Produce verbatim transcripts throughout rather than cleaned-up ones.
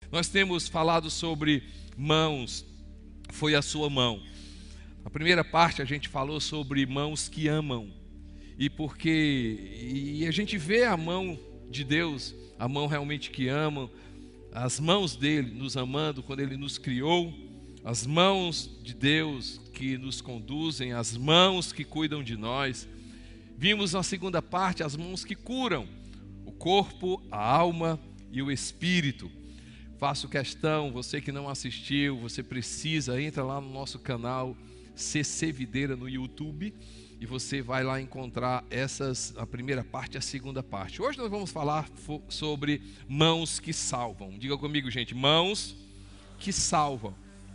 Nós temos falado sobre mãos, foi a sua mão. Na primeira parte a gente falou sobre mãos que amam. E porque e a gente vê a mão de Deus, a mão realmente que ama, as mãos dele nos amando quando ele nos criou, as mãos de Deus que nos conduzem, as mãos que cuidam de nós. Vimos na segunda parte as mãos que curam o corpo, a alma e o espírito. Faço questão, você que não assistiu, você precisa, entra lá no nosso canal C C Videira no YouTube e você vai lá encontrar essas, a primeira parte e a segunda parte. Hoje nós vamos falar sobre mãos que salvam. Diga comigo, gente, mãos que salvam.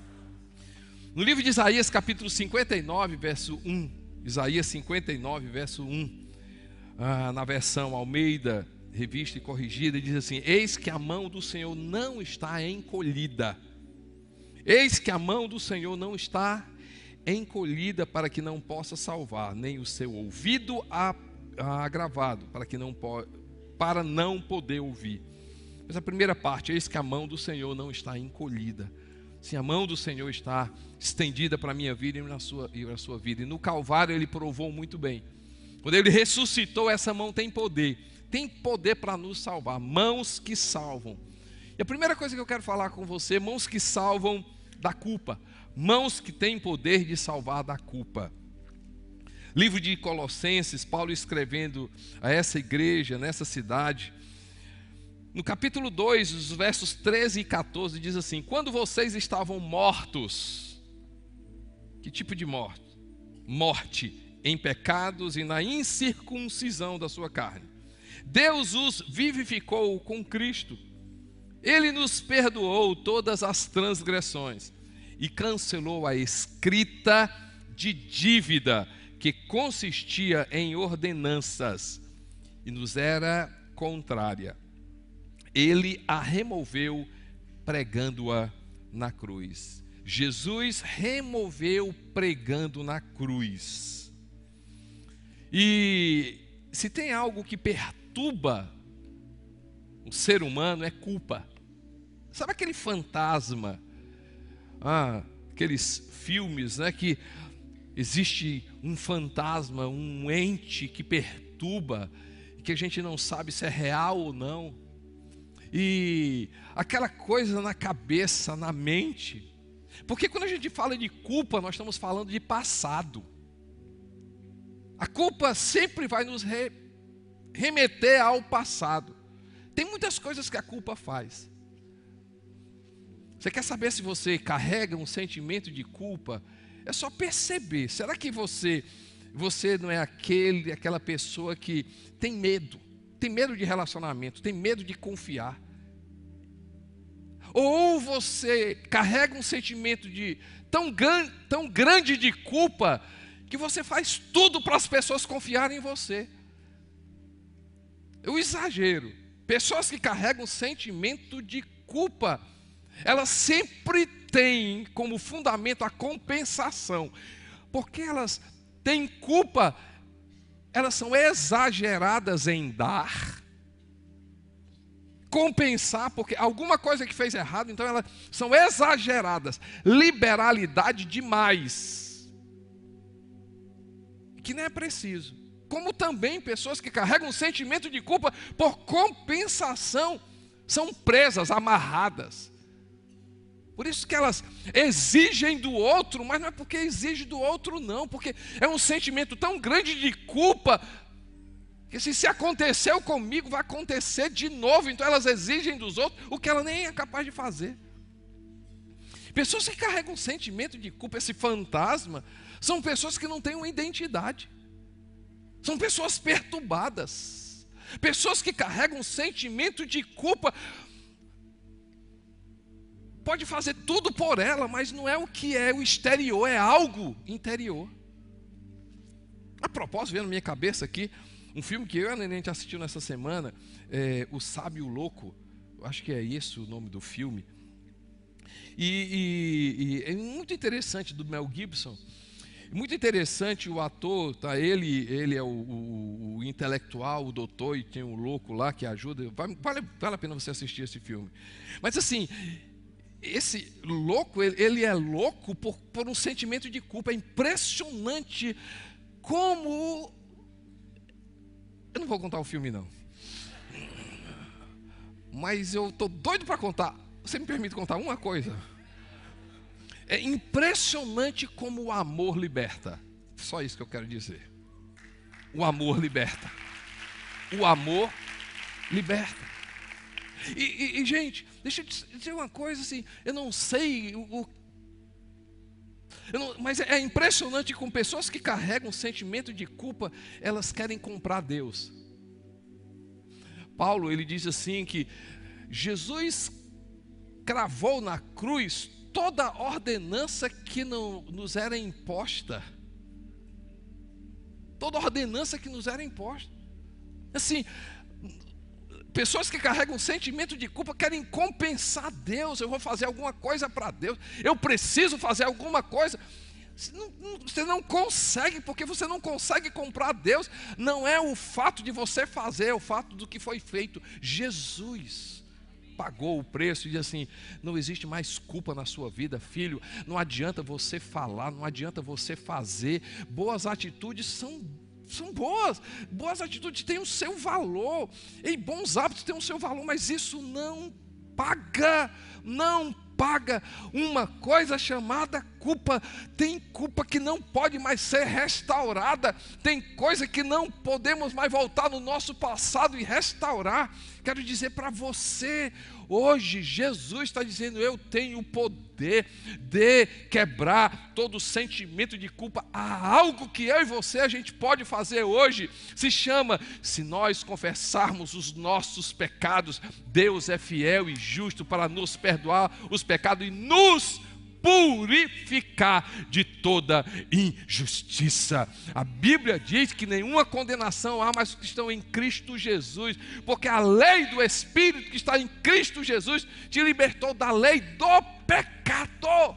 No livro de Isaías, capítulo cinquenta e nove, verso um, Isaías cinquenta e nove, verso um, ah, na versão Almeida, revista e corrigida, diz assim: eis que a mão do Senhor não está encolhida, eis que a mão do Senhor não está encolhida para que não possa salvar, nem o seu ouvido agravado para que não po- para não poder ouvir. Mas a primeira parte, eis que a mão do Senhor não está encolhida. Se a mão do Senhor está estendida para a minha vida e na sua, e na sua vida. E no Calvário ele provou muito bem. Quando ele ressuscitou, essa mão tem poder. Tem poder para nos salvar. Mãos que salvam. E a primeira coisa que eu quero falar com você, mãos que salvam da culpa. Mãos que têm poder de salvar da culpa. Livro de Colossenses, Paulo escrevendo a essa igreja, nessa cidade. No capítulo dois, os versos treze e quatorze, diz assim: quando vocês estavam mortos, que tipo de morte? Morte em pecados e na incircuncisão da sua carne. Deus os vivificou com Cristo. Ele nos perdoou todas as transgressões e cancelou a escrita de dívida que consistia em ordenanças e nos era contrária. Ele a removeu pregando-a na cruz. Jesus removeu pregando na cruz. E se tem algo que perturba o ser humano é culpa. Sabe aquele fantasma? Ah, aqueles filmes, né, que existe um fantasma, um ente que perturba, que a gente não sabe se é real ou não. E aquela coisa na cabeça, na mente. Porque quando a gente fala de culpa, nós estamos falando de passado. A culpa sempre vai nos re, remeter ao passado. Tem muitas coisas que a culpa faz. Você quer saber se você carrega um sentimento de culpa? É só perceber. Será que você, você não é aquele, aquela pessoa que tem medo? Tem medo de relacionamento, tem medo de confiar. Ou você carrega um sentimento de tão, tão grande de culpa que você faz tudo para as pessoas confiarem em você. Eu exagero. Pessoas que carregam sentimento de culpa, elas sempre têm como fundamento a compensação. Porque elas têm culpa, elas são exageradas em dar, compensar, porque alguma coisa que fez errado, então elas são exageradas, liberalidade demais, que nem é preciso. Como também pessoas que carregam um sentimento de culpa por compensação, são presas, amarradas. Por isso que elas exigem do outro, mas não é porque exige do outro não, porque é um sentimento tão grande de culpa, que se, se aconteceu comigo, vai acontecer de novo. Então elas exigem dos outros o que ela nem é capaz de fazer. Pessoas que carregam um sentimento de culpa, esse fantasma, são pessoas que não têm uma identidade. São pessoas perturbadas. Pessoas que carregam um sentimento de culpa. Pode fazer tudo por ela, mas não é o que é o exterior, é algo interior. A propósito, veio na minha cabeça aqui um filme que eu e a Neném assistiu nessa semana, é, O Sábio Louco. Eu acho que é esse o nome do filme. E, e, e é muito interessante, do Mel Gibson. Muito interessante o ator, tá? Ele, ele é o, o, o intelectual, o doutor, e tem um louco lá que ajuda. Vale, vale, vale a pena você assistir esse filme. Mas assim, esse louco, ele, ele é louco por, por um sentimento de culpa. É impressionante como... Eu não vou contar o filme, não. Mas eu estou doido para contar. Você me permite contar uma coisa? É impressionante como o amor liberta. Só isso que eu quero dizer. O amor liberta. O amor liberta. E, e, e gente, deixa eu dizer uma coisa assim. Eu não sei o, o eu não, mas é impressionante como pessoas que carregam um sentimento de culpa, elas querem comprar Deus. Paulo, ele diz assim que Jesus cravou na cruz toda a ordenança que não, nos era imposta. Toda a ordenança que nos era imposta. Assim, pessoas que carregam um sentimento de culpa querem compensar Deus. Eu vou fazer alguma coisa para Deus. Eu preciso fazer alguma coisa. Você não, não, você não consegue, porque você não consegue comprar Deus. Não é o fato de você fazer, é o fato do que foi feito. Jesus pagou o preço e diz assim: não existe mais culpa na sua vida, filho. Não adianta você falar, não adianta você fazer. Boas atitudes são, são boas. Boas atitudes têm o seu valor. E bons hábitos têm o seu valor, mas isso não paga, não paga uma coisa chamada culpa. Tem culpa que não pode mais ser restaurada. Tem coisa que não podemos mais voltar no nosso passado e restaurar. Quero dizer para você, hoje Jesus está dizendo: eu tenho o poder de quebrar todo sentimento de culpa. Há algo que eu e você a gente pode fazer hoje, se chama: se nós confessarmos os nossos pecados, Deus é fiel e justo para nos perdoar os pecados e nos purificar de toda injustiça. A Bíblia diz que nenhuma condenação há mais que estão em Cristo Jesus, porque a lei do Espírito que está em Cristo Jesus te libertou da lei do pecado.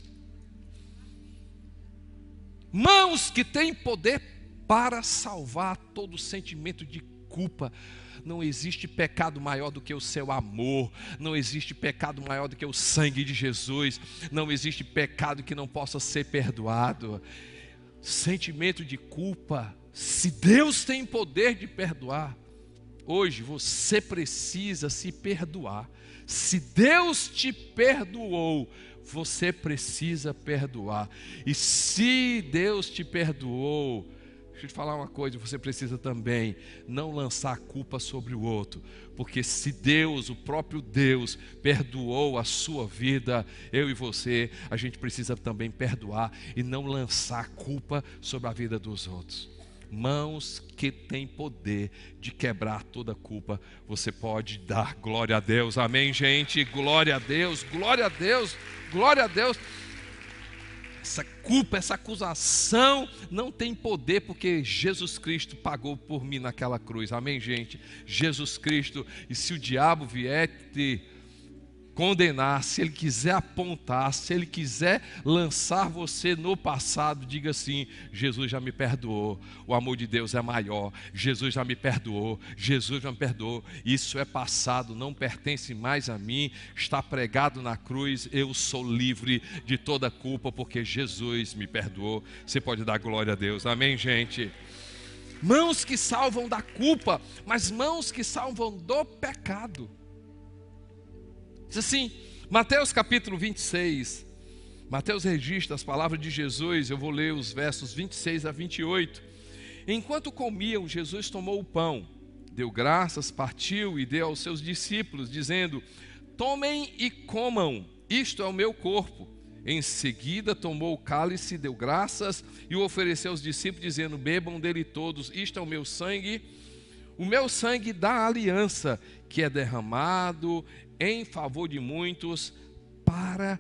Mãos que têm poder para salvar todo sentimento de culpa. Não existe pecado maior do que o seu amor. Não existe pecado maior do que o sangue de Jesus. Não existe pecado que não possa ser perdoado. Sentimento de culpa, se Deus tem poder de perdoar, hoje você precisa se perdoar. Se Deus te perdoou, você precisa perdoar. E se Deus te perdoou, deixa eu te falar uma coisa, você precisa também não lançar a culpa sobre o outro, porque se Deus, o próprio Deus, perdoou a sua vida, eu e você, a gente precisa também perdoar e não lançar a culpa sobre a vida dos outros. Mãos que têm poder de quebrar toda culpa, você pode dar glória a Deus, amém, gente? Glória a Deus, glória a Deus, glória a Deus. Essa culpa, essa acusação não tem poder, porque Jesus Cristo pagou por mim naquela cruz, amém, gente? Jesus Cristo. E se o diabo vier te condenar, se ele quiser apontar, se ele quiser lançar você no passado, diga assim: Jesus já me perdoou, o amor de Deus é maior, Jesus já me perdoou, Jesus já me perdoou, isso é passado, não pertence mais a mim, está pregado na cruz, eu sou livre de toda culpa, porque Jesus me perdoou. Você pode dar glória a Deus, amém, gente? Mãos que salvam da culpa, mas mãos que salvam do pecado. Diz assim, Mateus capítulo vinte e seis, Mateus registra as palavras de Jesus. Eu vou ler os versos vinte e seis a vinte e oito. Enquanto comiam, Jesus tomou o pão, deu graças, partiu e deu aos seus discípulos, dizendo: tomem e comam, isto é o meu corpo. Em seguida tomou o cálice, deu graças e o ofereceu aos discípulos, dizendo: bebam dele todos, isto é o meu sangue, o meu sangue da aliança, que é derramado em favor de muitos para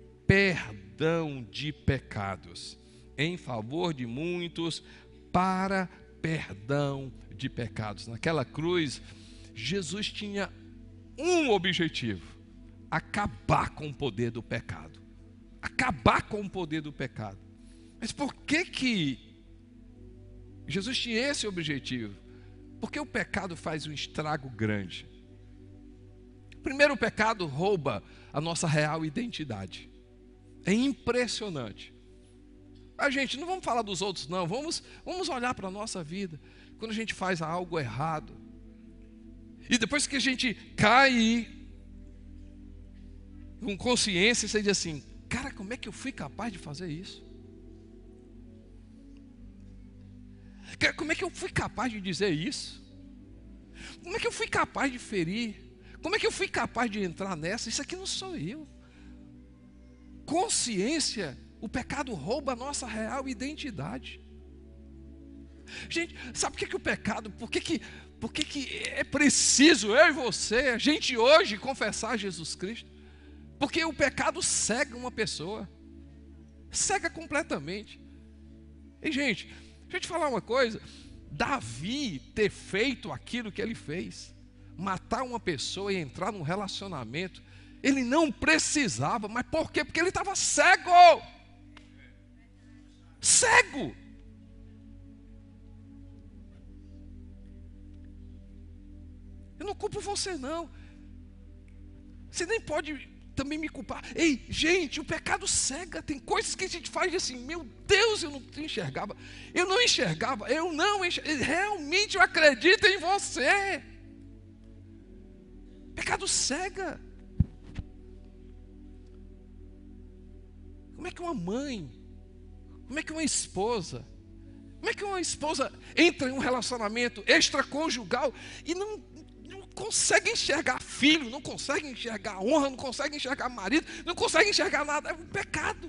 perdão de pecados. Em favor de muitos para perdão de pecados. Naquela cruz, Jesus tinha um objetivo: acabar com o poder do pecado. Acabar com o poder do pecado. Mas por que que Jesus tinha esse objetivo? Porque o pecado faz um estrago grande. Primeiro, o pecado rouba a nossa real identidade. É impressionante. A gente, não vamos falar dos outros não, vamos, vamos olhar para a nossa vida. Quando a gente faz algo errado, e depois que a gente cai com consciência, você diz assim: cara, como é que eu fui capaz de fazer isso? Como é que eu fui capaz de dizer isso? Como é que eu fui capaz de ferir? Como é que eu fui capaz de entrar nessa? Isso aqui não sou eu. Consciência, o pecado rouba a nossa real identidade. Gente, sabe por que, que o pecado, por que, que, por que, que é preciso eu e você, a gente hoje confessar Jesus Cristo? Porque o pecado cega uma pessoa, cega completamente. E gente, deixa eu te falar uma coisa, Davi ter feito aquilo que ele fez, matar uma pessoa e entrar num relacionamento, ele não precisava, mas por quê? Porque ele estava cego, cego. Eu não culpo você não, você nem pode também me culpar. Ei, gente, o pecado cega. Tem coisas que a gente faz assim, meu Deus, eu não enxergava, eu não enxergava, eu não enxergava, realmente eu acredito em você. Pecado cega. Como é que uma mãe, como é que uma esposa, como é que uma esposa entra em um relacionamento extraconjugal e não, não consegue enxergar filho, não consegue enxergar honra, não consegue enxergar marido, não consegue enxergar nada? É um pecado.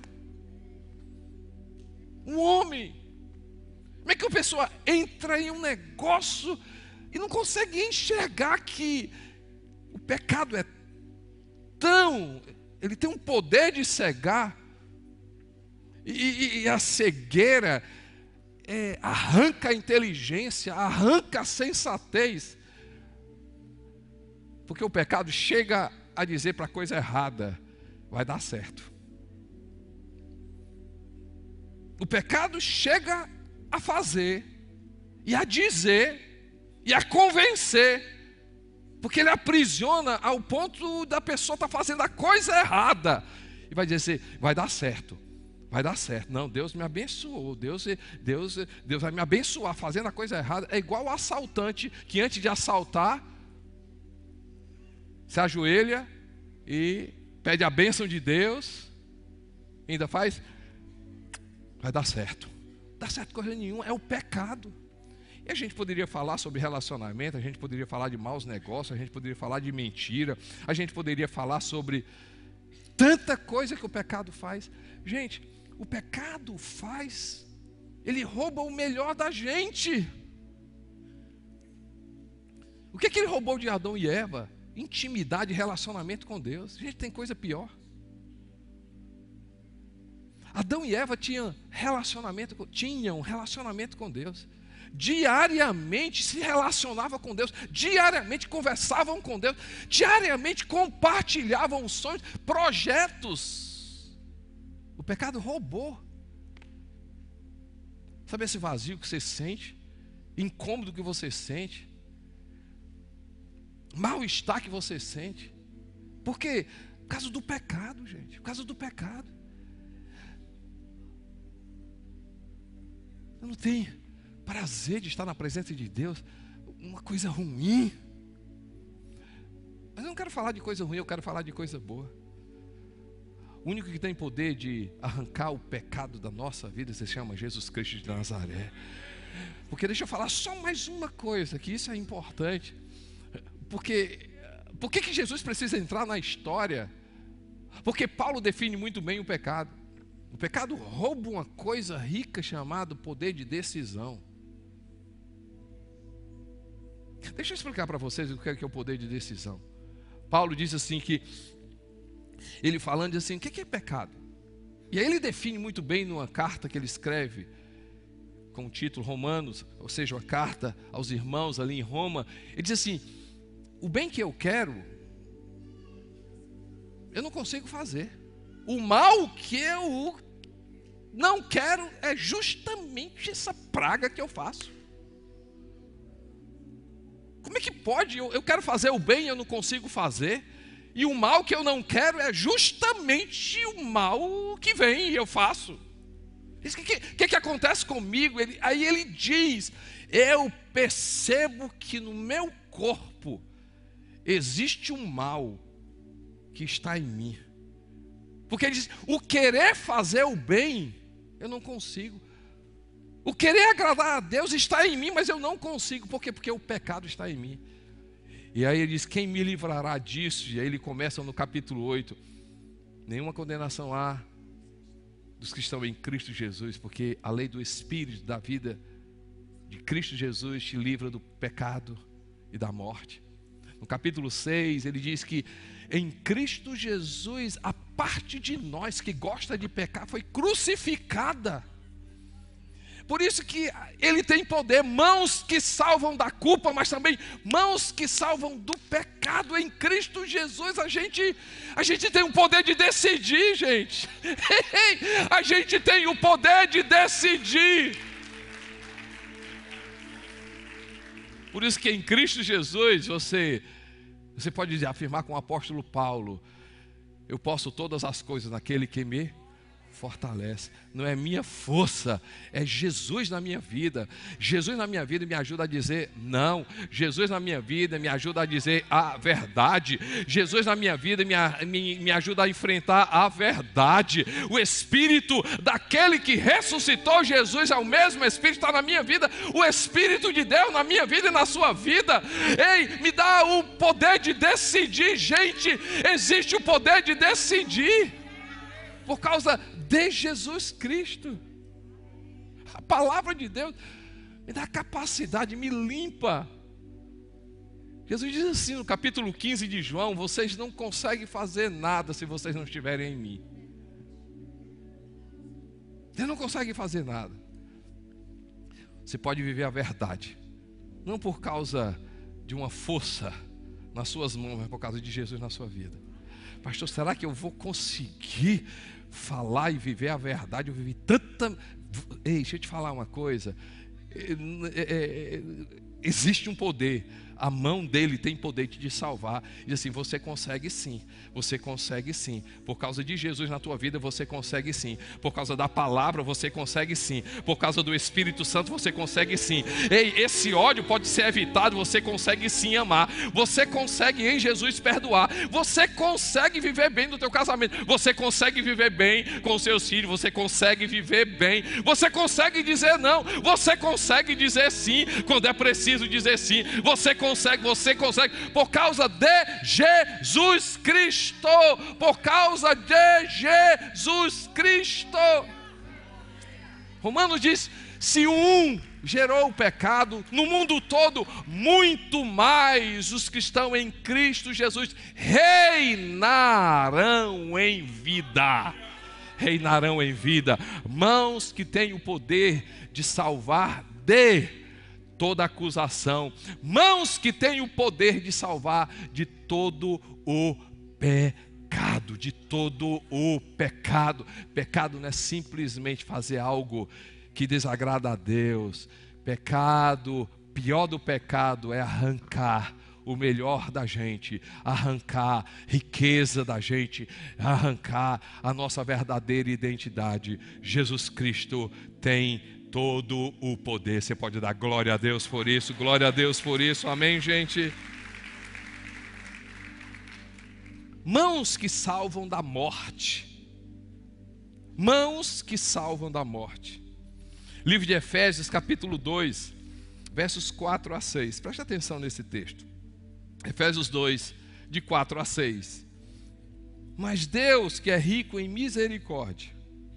Um homem, como é que uma pessoa entra em um negócio e não consegue enxergar que o pecado é tão, ele tem um poder de cegar, e, e, e a cegueira é, arranca a inteligência, arranca a sensatez, porque o pecado chega a dizer para a coisa errada: vai dar certo. O pecado chega a fazer, e a dizer, e a convencer, porque ele aprisiona ao ponto da pessoa estar fazendo a coisa errada, e vai dizer assim: vai dar certo, vai dar certo. Não, Deus me abençoou, Deus, Deus, Deus vai me abençoar fazendo a coisa errada. É igual o assaltante que antes de assaltar se ajoelha e pede a bênção de Deus, ainda faz, vai dar certo. Dá certo coisa nenhuma, é o pecado. E a gente poderia falar sobre relacionamento, a gente poderia falar de maus negócios, a gente poderia falar de mentira, a gente poderia falar sobre tanta coisa que o pecado faz. Gente, o pecado faz, ele rouba o melhor da gente. O que é que ele roubou de Adão e Eva? Intimidade, relacionamento com Deus. Gente, tem coisa pior. Adão e Eva tinham relacionamento, tinham relacionamento com Deus. Diariamente se relacionavam com Deus, diariamente conversavam com Deus, diariamente compartilhavam sonhos, projetos. O pecado roubou. Sabe esse vazio que você sente, incômodo que você sente, mal-estar que você sente? Por quê? Por causa do pecado, gente, por causa do pecado. Eu não tenho prazer de estar na presença de Deus, uma coisa ruim. Mas eu não quero falar de coisa ruim, eu quero falar de coisa boa. O único que tem poder de arrancar o pecado da nossa vida se chama Jesus Cristo de Nazaré. Porque deixa eu falar só mais uma coisa, que isso é importante. Porque, por que que Jesus precisa entrar na história? Porque Paulo define muito bem o pecado. O pecado rouba uma coisa rica chamada poder de decisão. Deixa eu explicar para vocês o que é o poder de decisão. Paulo diz assim que, ele falando assim, o que é pecado? E aí ele define muito bem numa carta que ele escreve, com o título Romanos, ou seja, uma carta aos irmãos ali em Roma. Ele diz assim: o bem que eu quero, eu não consigo fazer. O mal que eu não quero é justamente essa praga que eu faço. Como é que pode? Eu, eu quero fazer o bem e eu não consigo fazer. E o mal que eu não quero é justamente o mal que vem e eu faço. O que, que, que acontece comigo? Ele, aí ele diz, eu percebo que no meu corpo existe um mal que está em mim. Porque ele diz, o querer fazer o bem, eu não consigo. O querer agradar a Deus está em mim, mas eu não consigo. Por quê? Porque o pecado está em mim. E aí ele diz, quem me livrará disso? E aí ele começa no capítulo oito. Nenhuma condenação há dos que estão em Cristo Jesus, porque a lei do Espírito da vida de Cristo Jesus te livra do pecado e da morte. No capítulo seis ele diz que em Cristo Jesus a parte de nós que gosta de pecar foi crucificada. Por isso que ele tem poder, mãos que salvam da culpa, mas também mãos que salvam do pecado. Em Cristo Jesus a gente, a gente tem o poder de decidir, gente. A gente tem o poder de decidir. Por isso que em Cristo Jesus você, você pode afirmar com o apóstolo Paulo, eu posso todas as coisas naquele que me fortalece. Não é minha força, é Jesus na minha vida. Jesus na minha vida me ajuda a dizer não. Jesus na minha vida me ajuda a dizer a verdade. Jesus na minha vida me, me, me ajuda a enfrentar a verdade. O Espírito daquele que ressuscitou Jesus é o mesmo Espírito que está na minha vida. O Espírito de Deus na minha vida e na sua vida. Ei, me dá o poder de decidir. Gente, existe o poder de decidir por causa de Jesus Cristo. A palavra de Deus me dá capacidade, me limpa. Jesus diz assim no capítulo quinze de João, vocês não conseguem fazer nada se vocês não estiverem em mim. Vocês não conseguem fazer nada. Você pode viver a verdade, não por causa de uma força nas suas mãos, mas por causa de Jesus na sua vida. Pastor, será que eu vou conseguir falar e viver a verdade? Eu vivi tanta... Ei, deixa eu te falar uma coisa. É, é, é, existe um poder. A mão dele tem poder de te salvar. E assim, você consegue sim. Você consegue sim. Por causa de Jesus na tua vida, você consegue sim. Por causa da palavra, você consegue sim. Por causa do Espírito Santo, você consegue sim. Ei, esse ódio pode ser evitado. Você consegue sim amar. Você consegue em Jesus perdoar. Você consegue viver bem no teu casamento. Você consegue viver bem com os seus filhos. Você consegue viver bem. Você consegue dizer não. Você consegue dizer sim quando é preciso dizer sim. Você consegue Consegue, você consegue, por causa de Jesus Cristo, por causa de Jesus Cristo. Romanos diz, se um gerou o pecado, no mundo todo, muito mais os que estão em Cristo Jesus reinarão em vida. Reinarão em vida, mãos que têm o poder de salvar de toda acusação, mãos que têm o poder de salvar de todo o pecado, de todo o pecado. Pecado não é simplesmente fazer algo que desagrada a Deus. Pecado, pior do pecado é arrancar o melhor da gente, arrancar riqueza da gente, arrancar a nossa verdadeira identidade. Jesus Cristo tem todo o poder. Você pode dar glória a Deus por isso, glória a Deus por isso, amém, gente? Mãos que salvam da morte, mãos que salvam da morte. Livro de Efésios, capítulo dois, versos quatro a seis, preste atenção nesse texto. Efésios dois, de quatro a seis. Mas Deus, que é rico em misericórdia,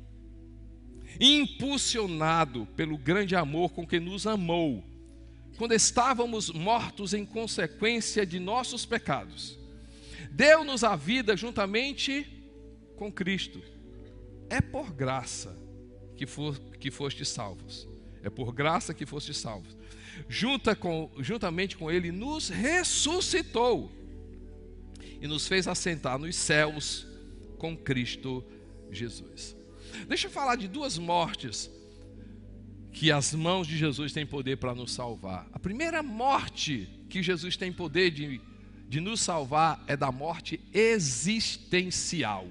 impulsionado pelo grande amor com que nos amou, quando estávamos mortos em consequência de nossos pecados, deu-nos a vida juntamente com Cristo. É por graça que, for, que fostes salvos. É por graça que fostes salvos. Junta com, juntamente com Ele nos ressuscitou e nos fez assentar nos céus com Cristo Jesus. Deixa eu falar de duas mortes que as mãos de Jesus têm poder para nos salvar. A primeira morte que Jesus tem poder de, de nos salvar é da morte existencial.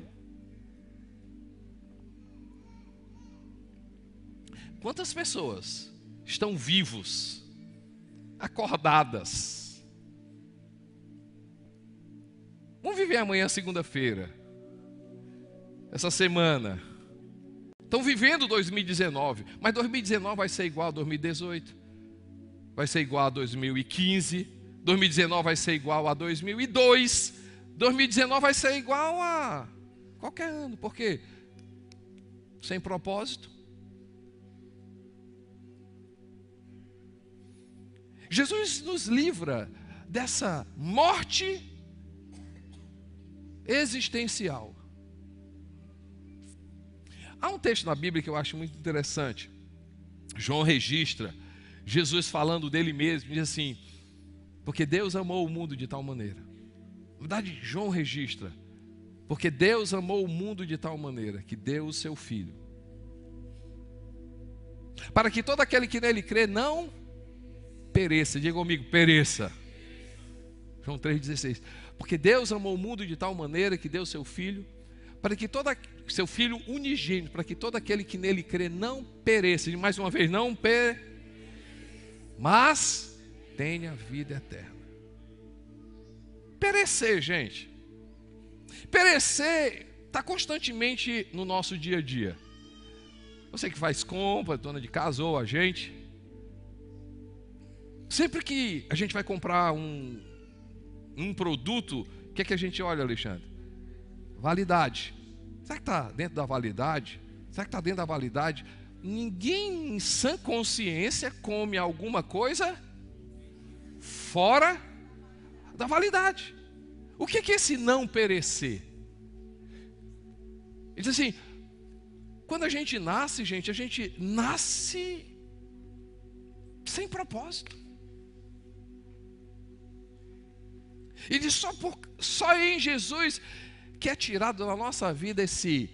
Quantas pessoas estão vivos, acordadas? Vamos viver amanhã, segunda-feira, essa semana. Estão vivendo dois mil e dezenove, mas dois mil e dezenove vai ser igual a dois mil e dezoito, vai ser igual a dois mil e quinze, dois mil e dezenove vai ser igual a dois mil e dois, dois mil e dezenove vai ser igual a qualquer ano, por quê? Sem propósito. Jesus nos livra dessa morte existencial. Há um texto na Bíblia que eu acho muito interessante. João registra Jesus falando dele mesmo, diz assim: porque Deus amou o mundo de tal maneira. Na verdade, João registra: porque Deus amou o mundo de tal maneira que deu o seu Filho, para que todo aquele que nele crê não pereça. Diga comigo, pereça. João três dezesseis. Porque Deus amou o mundo de tal maneira que deu o seu Filho, para que todo seu Filho unigênito, para que todo aquele que nele crê não pereça. E mais uma vez, não pereça, mas tenha vida eterna. Perecer, gente. Perecer está constantemente no nosso dia a dia. Você que faz compra, dona de casa ou a gente, sempre que a gente vai comprar um, um produto, o que é que a gente olha, Alexandre? Validade. Será que está dentro da validade? Será que está dentro da validade? Ninguém em sã consciência come alguma coisa fora da validade. O que é esse não perecer? Ele diz assim: quando a gente nasce, gente, a gente nasce sem propósito. Ele diz: só, por, só em Jesus que é tirado da nossa vida esse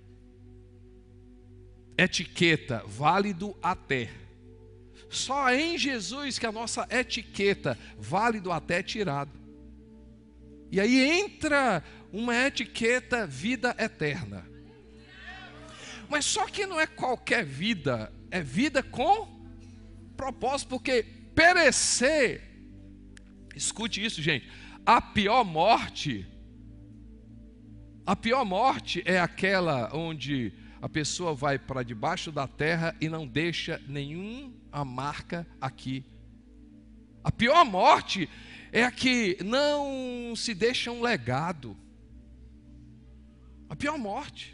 etiqueta, válido até. Só em Jesus que a nossa etiqueta, válido até, é tirado. E aí entra uma etiqueta, vida eterna. Mas só que não é qualquer vida, é vida com propósito, porque perecer, escute isso, gente, a pior morte, a pior morte é aquela onde a pessoa vai para debaixo da terra e não deixa nenhuma marca aqui. A pior morte é a que não se deixa um legado. A pior morte.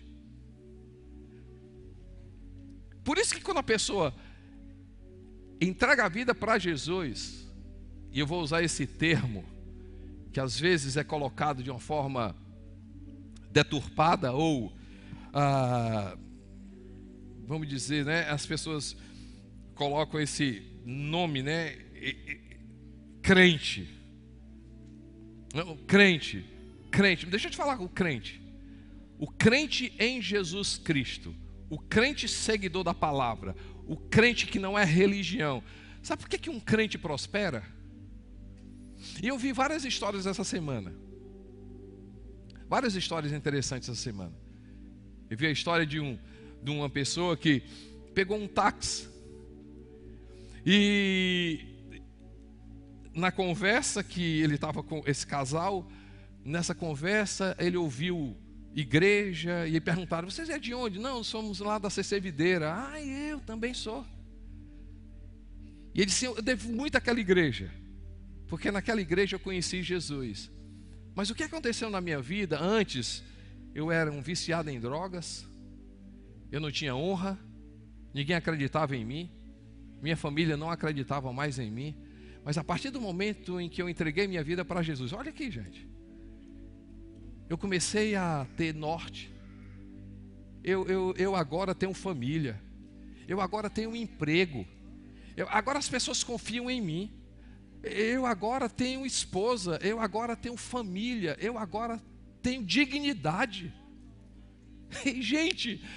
Por isso que quando a pessoa entrega a vida para Jesus, e eu vou usar esse termo, que às vezes é colocado de uma forma deturpada, ou ah, vamos dizer, né, as pessoas colocam esse nome, né, crente. Não, crente, crente, deixa eu te falar com o crente. O crente em Jesus Cristo, o crente seguidor da palavra, o crente que não é religião. Sabe por que que um crente prospera? E eu vi várias histórias essa semana. Várias histórias interessantes essa semana. Eu vi a história de, um, de uma pessoa que pegou um táxi. E na conversa que ele estava com esse casal, nessa conversa ele ouviu igreja, e perguntaram: vocês é de onde? Não, somos lá da C C Videira. Ah, eu também sou. E ele disse: eu devo muito àquela igreja, porque naquela igreja eu conheci Jesus. Mas o que aconteceu na minha vida? Antes eu era um viciado em drogas, eu não tinha honra, ninguém acreditava em mim, minha família não acreditava mais em mim. Mas a partir do momento em que eu entreguei minha vida para Jesus, olha aqui, gente, eu comecei a ter norte. Eu, eu, eu agora tenho família, eu agora tenho um emprego, eu, agora as pessoas confiam em mim, eu agora tenho esposa, eu agora tenho família, eu agora tenho dignidade. E, gente,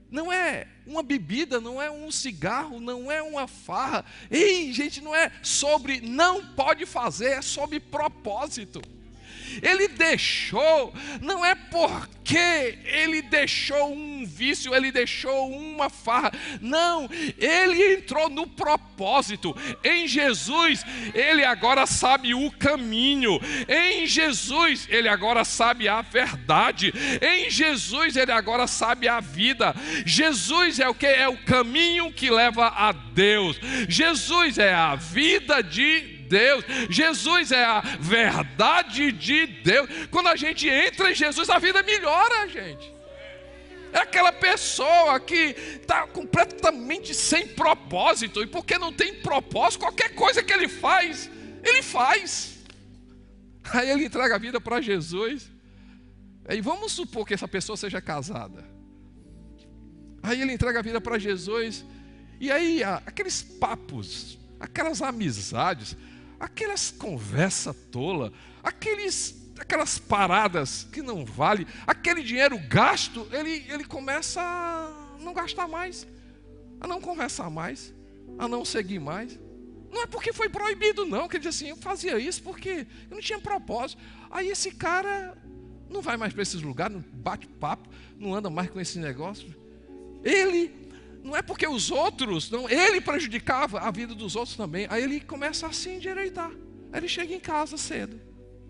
não é uma bebida, não é um cigarro, não é uma farra. Ei, gente, não é sobre não pode fazer, é sobre propósito. Ele deixou, não é porque ele deixou um vício, ele deixou uma farra. Não, ele entrou no propósito. Em Jesus, ele agora sabe o caminho. Em Jesus, ele agora sabe a verdade. Em Jesus, ele agora sabe a vida. Jesus é o que? É o caminho que leva a Deus. Jesus é a vida de Deus. Deus, Jesus é a verdade de Deus. Quando a gente entra em Jesus, a vida melhora, gente. É aquela pessoa que está completamente sem propósito, e porque não tem propósito, qualquer coisa que ele faz, ele faz. Aí ele entrega a vida para Jesus. Aí vamos supor que essa pessoa seja casada. Aí ele entrega a vida para Jesus. E aí aqueles papos, aquelas amizades, aquelas conversas tolas, aqueles, aquelas paradas que não valem, aquele dinheiro gasto, ele, ele começa a não gastar mais, a não conversar mais, a não seguir mais. Não é porque foi proibido não, que ele diz assim, eu fazia isso porque eu não tinha propósito. Aí esse cara não vai mais para esses lugares, não bate papo, não anda mais com esse negócio. Ele... Não é porque os outros, não, ele prejudicava a vida dos outros também. Aí ele começa a se endireitar. Aí ele chega em casa cedo.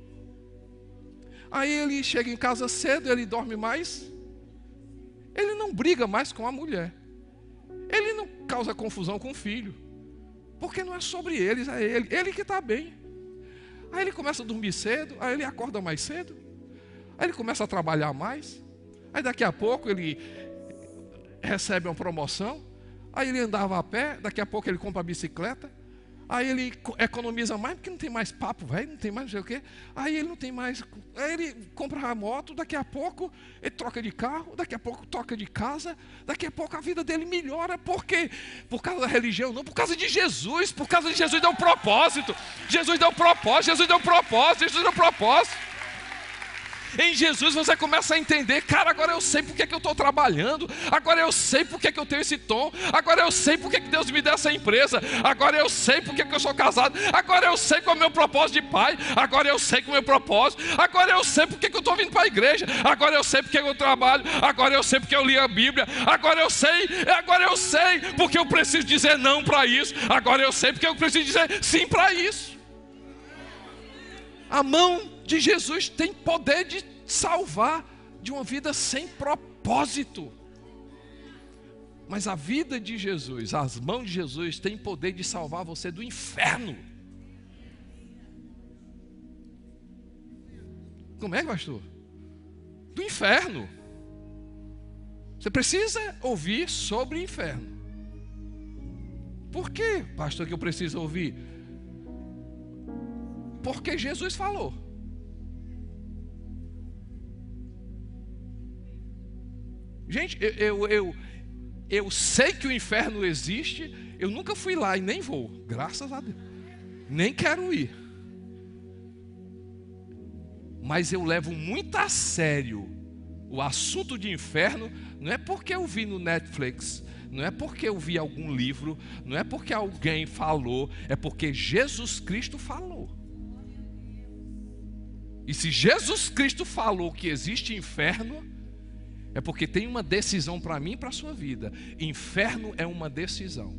Aí ele chega em casa cedo, ele dorme mais. Ele não briga mais com a mulher. Ele não causa confusão com o filho. Porque não é sobre eles, é ele. Ele que está bem. Aí ele começa a dormir cedo, aí ele acorda mais cedo. Aí ele começa a trabalhar mais. Aí daqui a pouco ele... recebe uma promoção, aí ele andava a pé, daqui a pouco ele compra a bicicleta, aí ele economiza mais, porque não tem mais papo, velho, não tem mais não sei o quê, aí ele não tem mais, aí ele compra a moto, daqui a pouco ele troca de carro, daqui a pouco troca de casa, daqui a pouco a vida dele melhora. Por quê? Por causa da religião? Não, por causa de Jesus. Por causa de Jesus deu um propósito, Jesus deu um propósito, Jesus deu um propósito, Jesus deu um propósito. Em Jesus você começa a entender, cara, agora eu sei porque que eu estou trabalhando, agora eu sei porque que eu tenho esse tom, agora eu sei porque que Deus me deu essa empresa, agora eu sei porque que eu sou casado, agora eu sei qual é o meu propósito de pai, agora eu sei qual é o meu propósito, agora eu sei porque que eu estou vindo para a igreja, agora eu sei porque que eu trabalho, agora eu sei porque eu li a Bíblia, agora eu sei, agora eu sei porque eu preciso dizer não para isso, agora eu sei porque eu preciso dizer sim para isso. A mão de Jesus tem poder de salvar de uma vida sem propósito. Mas a vida de Jesus, as mãos de Jesus têm poder de salvar você do inferno. Como é, pastor? Do inferno. Você precisa ouvir sobre o inferno. Por que, pastor, que eu preciso ouvir? Porque Jesus falou. Gente, eu, eu, eu, eu sei que o inferno existe. Eu nunca fui lá e nem vou, graças a Deus. Nem quero ir. Mas eu levo muito a sério o assunto de inferno. Não é porque eu vi no Netflix, não é porque eu vi algum livro, não é porque alguém falou, é porque Jesus Cristo falou. E se Jesus Cristo falou que existe inferno, é porque tem uma decisão para mim e para a sua vida. Inferno é uma decisão.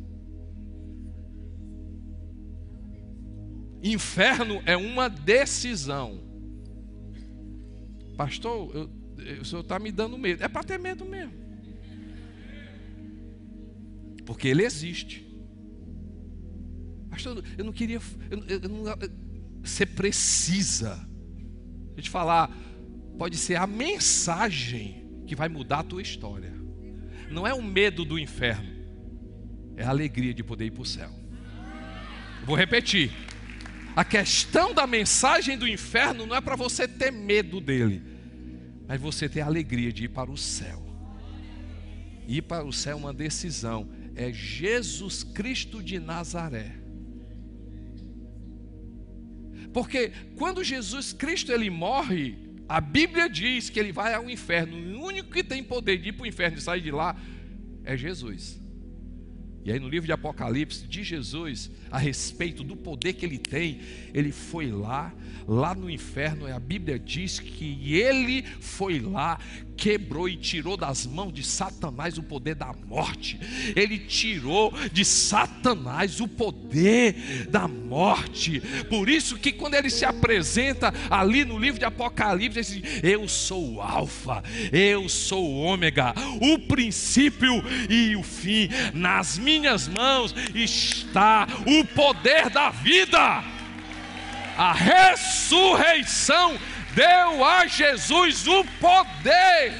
Inferno é uma decisão. Pastor, eu, eu, o senhor está me dando medo. É para ter medo mesmo. Porque ele existe. Pastor, eu não queria... Eu, eu, eu não, você precisa... Deixa eu te falar, pode ser a mensagem que vai mudar a tua história. Não é o medo do inferno, é a alegria de poder ir para o céu. Vou repetir. A questão da mensagem do inferno não é para você ter medo dele, mas você ter a alegria de ir para o céu. Ir para o céu é uma decisão. É Jesus Cristo de Nazaré. Porque quando Jesus Cristo ele morre, a Bíblia diz que ele vai ao inferno. O único que tem poder de ir para o inferno e sair de lá é Jesus. E aí no livro de Apocalipse, de Jesus, a respeito do poder que ele tem, ele foi lá, lá no inferno, a Bíblia diz que ele foi lá, quebrou e tirou das mãos de Satanás o poder da morte. Ele tirou de Satanás o poder da morte. Por isso que quando ele se apresenta ali no livro de Apocalipse, ele diz: eu sou o Alfa, eu sou o Ômega, o princípio e o fim. Nas minhas mãos está o poder da vida. A ressurreição deu a Jesus o poder.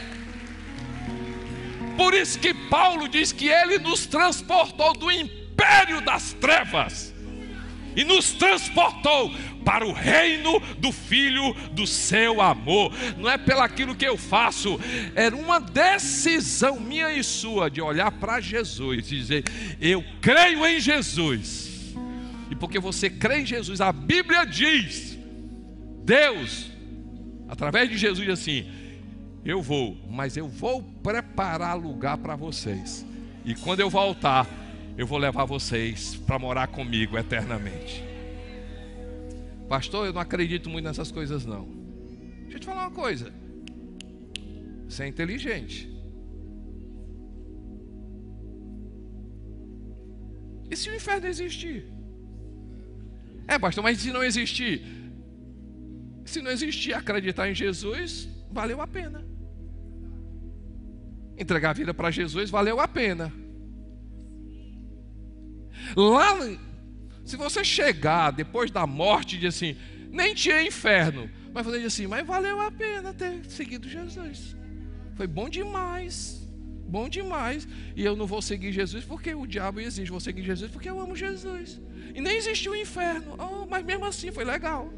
Por isso que Paulo diz que ele nos transportou do império das trevas e nos transportou para o reino do Filho do seu amor. Não é pelo aquilo que eu faço, era uma decisão minha e sua de olhar para Jesus e dizer: eu creio em Jesus. E porque você crê em Jesus, a Bíblia diz, Deus, através de Jesus, diz assim: eu vou, mas eu vou preparar lugar para vocês. E quando eu voltar, eu vou levar vocês para morar comigo eternamente. Pastor, eu não acredito muito nessas coisas não. Deixa eu te falar uma coisa. Você é inteligente. E se o inferno existir? É, pastor, mas se não existir? Se não existir, acreditar em Jesus, valeu a pena. Entregar a vida para Jesus, valeu a pena. Lá, se você chegar depois da morte e dizer assim: nem tinha inferno, mas você diz assim: mas valeu a pena ter seguido Jesus. Foi bom demais, bom demais. E eu não vou seguir Jesus porque o diabo existe, vou seguir Jesus porque eu amo Jesus. E nem existiu o inferno, oh, mas mesmo assim foi legal.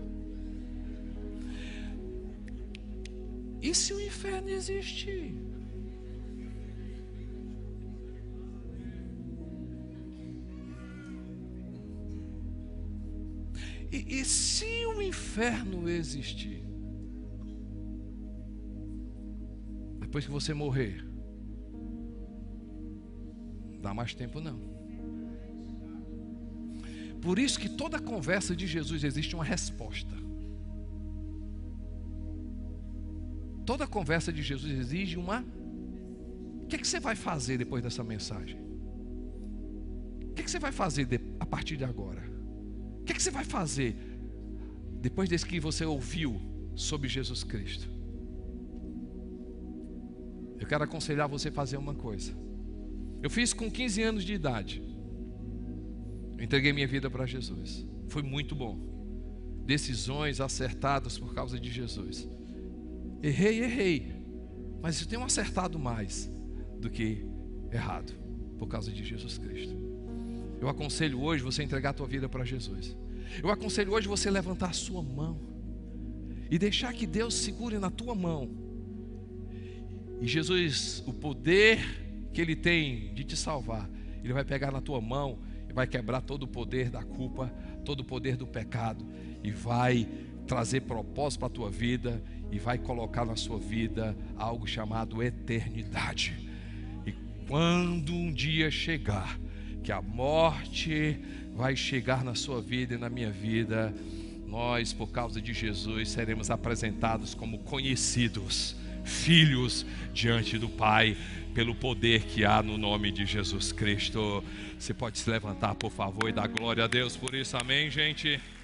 E se o inferno existir? E, e se o inferno existir? Depois que você morrer, não dá mais tempo não. Por isso que toda conversa de Jesus existe uma resposta. Toda conversa de Jesus exige uma... O que é que você vai fazer depois dessa mensagem? O que é que você vai fazer de... a partir de agora? O que é que você vai fazer depois desse que você ouviu sobre Jesus Cristo? Eu quero aconselhar você a fazer uma coisa. Eu fiz com quinze anos de idade. Eu entreguei minha vida para Jesus. Foi muito bom. Decisões acertadas por causa de Jesus. Errei, errei. Mas eu tenho acertado mais do que errado por causa de Jesus Cristo. Eu aconselho hoje você entregar a tua vida para Jesus. Eu aconselho hoje você levantar a sua mão e deixar que Deus segure na tua mão. E Jesus, o poder que Ele tem de te salvar, Ele vai pegar na tua mão e vai quebrar todo o poder da culpa, todo o poder do pecado, e vai trazer propósito para a tua vida, e vai colocar na sua vida algo chamado eternidade. E quando um dia chegar, que a morte vai chegar na sua vida e na minha vida, nós, por causa de Jesus, seremos apresentados como conhecidos, filhos diante do Pai, pelo poder que há no nome de Jesus Cristo. Você pode se levantar, por favor, e dar glória a Deus por isso, amém, gente?